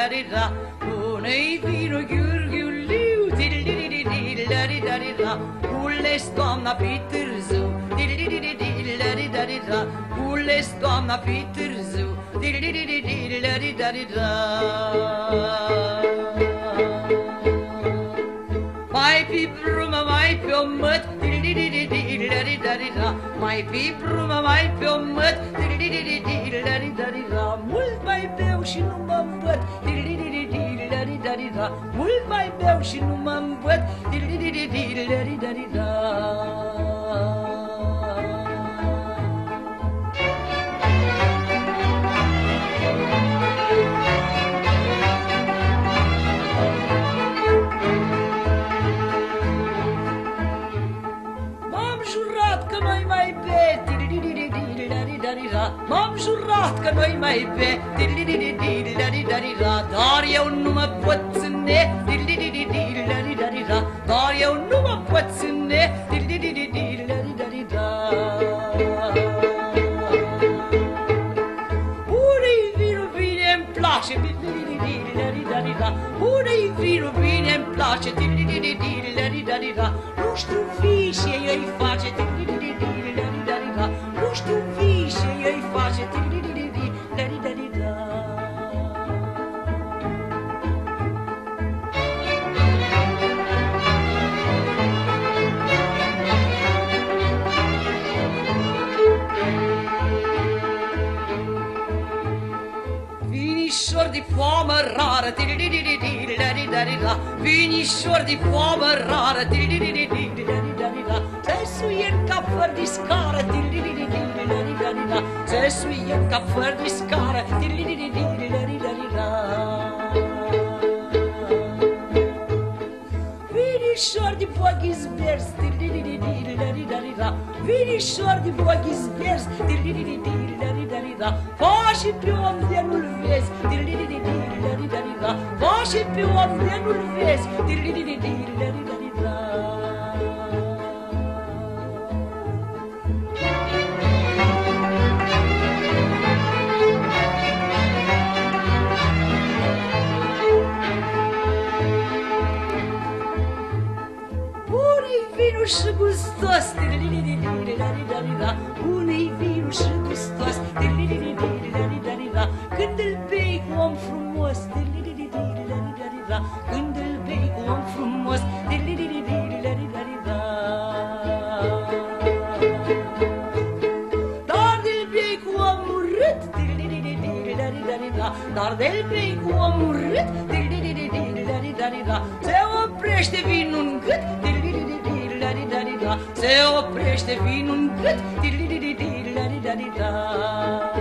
da. Unei vino ghiurghiuliu, da. Cules toamna pe târziu, da. Cules toamna pe târziu, da. Mai pe brumă, mai pe o măt, mai pe brumă, mai pe o măt, mult mai beau și nu mă îmbăt, mult mai beau și nu mă îmbăt, m-am jurat că noi mai be, dar eu nu mă pot ține, dar eu nu mă pot ține, unei vinul bine-mi place, unei vinul bine-mi place, nu știu fișe ei face, nu știu fișe ei face, Vinișor de poamă rară, vinișor de poamă rară, se suien ca făr de scară, se suien ca făr de scară, vinișor de boghis vers, vinișor de boghis vers, faci pe om de nu-l vezi, faci pe om de nu-l vezi, și gustos, unei vinul și gustos, când îl bei cu om frumos, când îl bei cu om frumos, dar de-l bei cu om urât, dar de-l bei cu om urât, se oprește vinul în gât, se oprește vinul în gât,